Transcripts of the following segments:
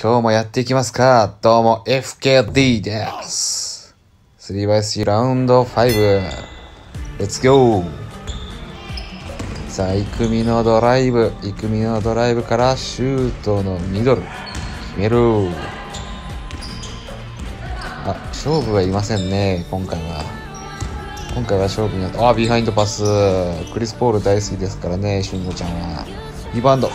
今日もやっていきますか。どうも FKD です。 3vs ラウンド5 Let's go。 さあ、イクミのドライブからシュートのミドル決める。勝負はいませんね。今回は勝負になった。ビハインドパス。クリス・ポール大好きですからね、シュンゴちゃんは。リバウンド。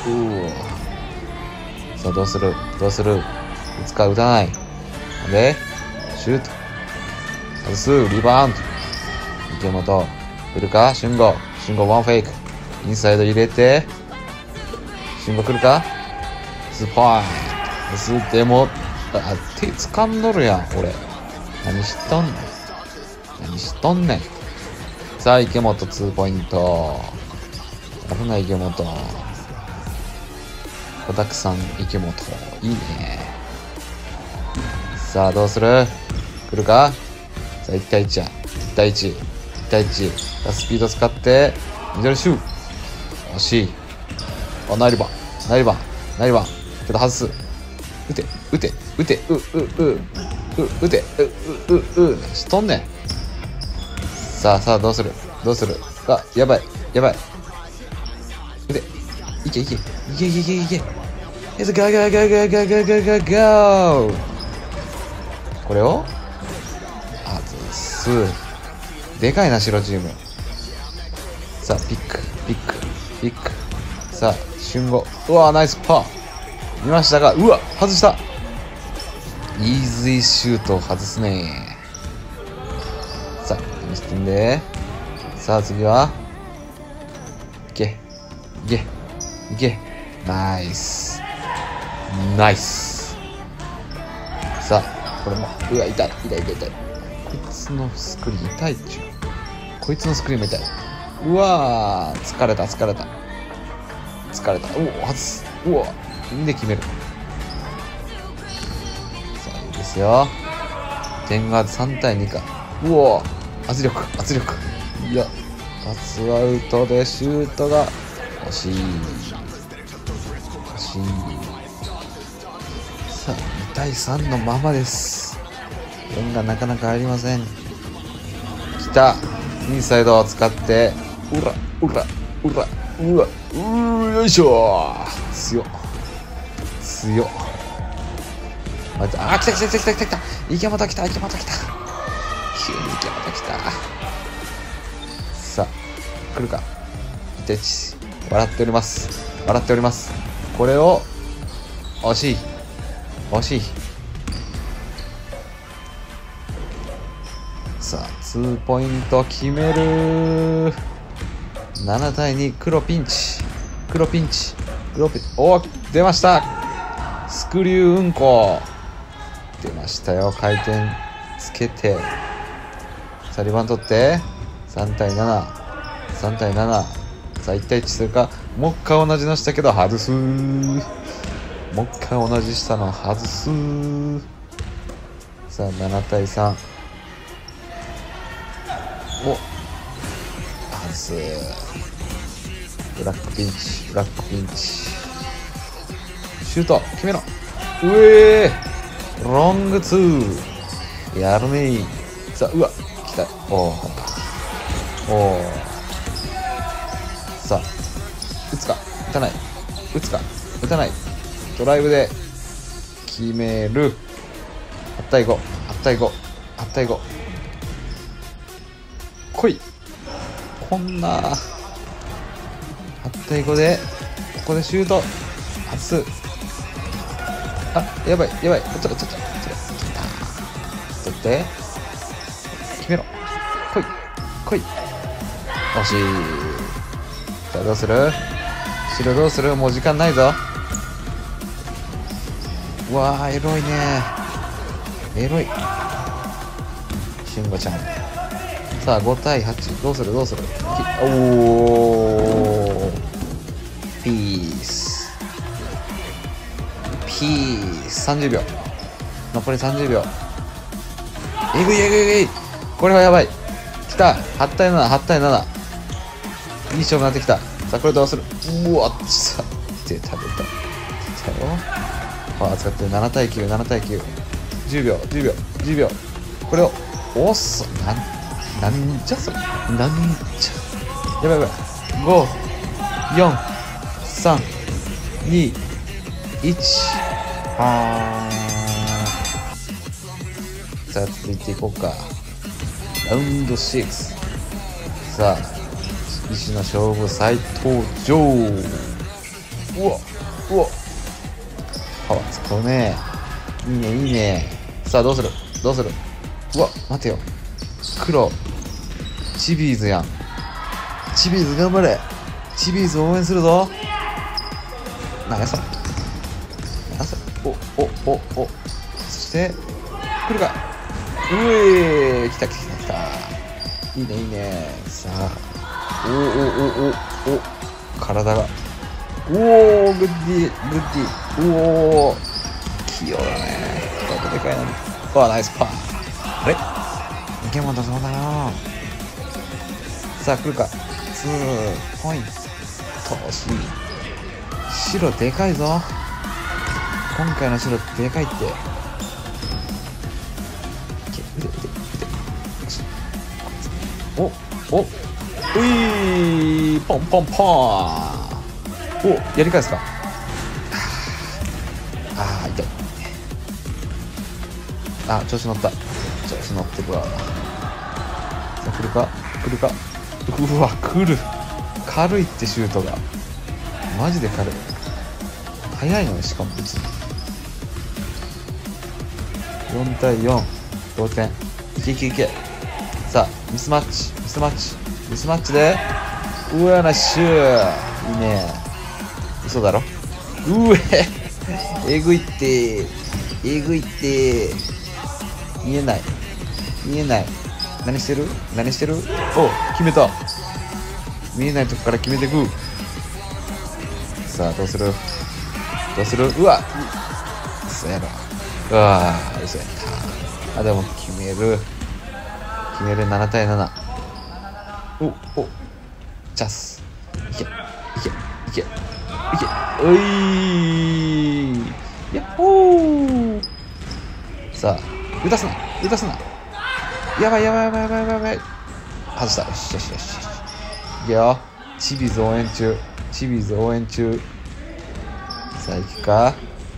さあ、どうする打つか打たない。で、シュート。外す。リバウンド。池本。来るかシュンゴワンフェイク。インサイド入れて。シュンゴ来るかスポイント。でも、手掴んどるやん、俺。何しとんねん。さあ、池本2ポイント。危ない池本。子だくさん池本。いいね。さあ、どうする来るかさあ、1対1や。1対1。スピード使って、ミドルシュー。惜しい。ナイルバン。けど外す。打て。しとんねん。さあ、どうするやばい。打て。いけ。ゴー。これを外す。でかいな、白チーム。さあ、ピック。さあ、瞬後。ナイスパー。見ましたが、外した。イージーシュートを外すね。さあ、試してんで。さあ、次は。いけ。ナイス。さあ、これも。痛い。こいつのスクリーン痛いっちゅう。こいつのスクリーンも痛い。疲れた。外す。で決める。さあ、いいですよ。点が3対2か。圧力。いや、パスアウトでシュートが惜しい。さあ、2対3のままです。点がなかなかありません。来た。インサイドを使って、よいしょ。強っ。来た。池本来た。急に池本来た。さあ、来るか。1対1。笑っております。これを、惜しい。さあ、2ポイント決める。7対2。黒ピンチ。出ました。スクリューうんこ。出ましたよ。回転つけて。さあ、リバウンド取って。3対7。さあ、1対1するか。もう一回同じのしたけど外す。さあ、7対3。外す。ブラックピンチ。シュート決めろ。ロング2。やるね。さあ、来た。さあ、打つか打たない。ドライブで決める。8対5。来い。こんな8対5でここでシュート外す。やばい。ちょっと取って決めろ。来い。惜しい。さあ、どうする白。どうする。もう時間ないぞ。エロいね。しんごちゃん。さあ、5対8。どうする。ピース。30秒。残り30秒。えぐい。これはやばい。来た。8対7。いい勝負になってきた。さあ、これどうする。さあ、出たよ。 パワー使って7対9、7対9。10秒、10秒、10秒。これを、おっそ、なんじゃそれ。なんじゃ。やばいやばい。5、4、3、2、1。さあ、続いていこうか。ラウンド6。さあ、石の勝負再登場。うわ、うわ。パワー使うね。いいね、いいね。さあ、どうするどうする。うわ、待てよ。黒。チビーズやん。チビーズ頑張れ。チビーズ応援するぞ。なんやそれ。なんやそれ。お。そして、来るか。うえー、来た。いいね、いいね。さあ。お。体が。おー、グッディ。おー。器用だね。体でかいな。うわ、ナイスパー。あれ池本そうだな。さあ、来るか。2ポイント。惜しい。白でかいぞ。今回の白でかいって。腕。おいポン。お、やり返すか。痛い。調子乗ってるわ。さあ、来るか。うわ、来る。軽いってシュートが。マジで軽い。速いのに、しかも別に。4対4。同点。いけ。さあ、ミスマッチで。うわ、ナイスシュー。いいね。嘘だろ。えぐいって。見えない。何してる。お、決めた。見えないとこから決めてく。さあ、どうする。うわ、嘘やろ。嘘やった。でも決める7対7。お、チャンス。いけ。おい。やっほー。さあ、打たすな。やばい。外した。よし。いくよ。チビーズ応援中。さあ、行くか。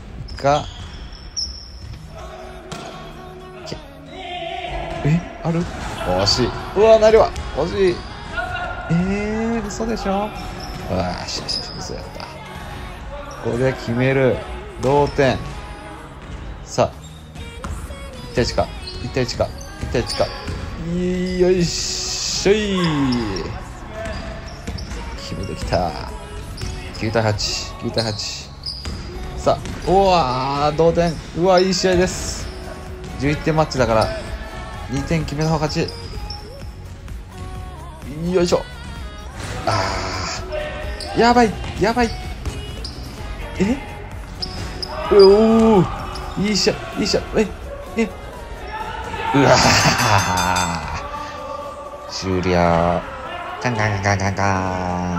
ある。惜しい。うわ、なるわ。惜しい。嘘でしょ。嘘やった。これで決める。同点。さあ、1対1か。よいしょい。決めてきた。9対8。さあ、うわー、同点。うわ、いい試合です。11点マッチだから2点決めた方が勝ち。よいしょ。やばい。おー、いい試合。うわー、終了。ガン。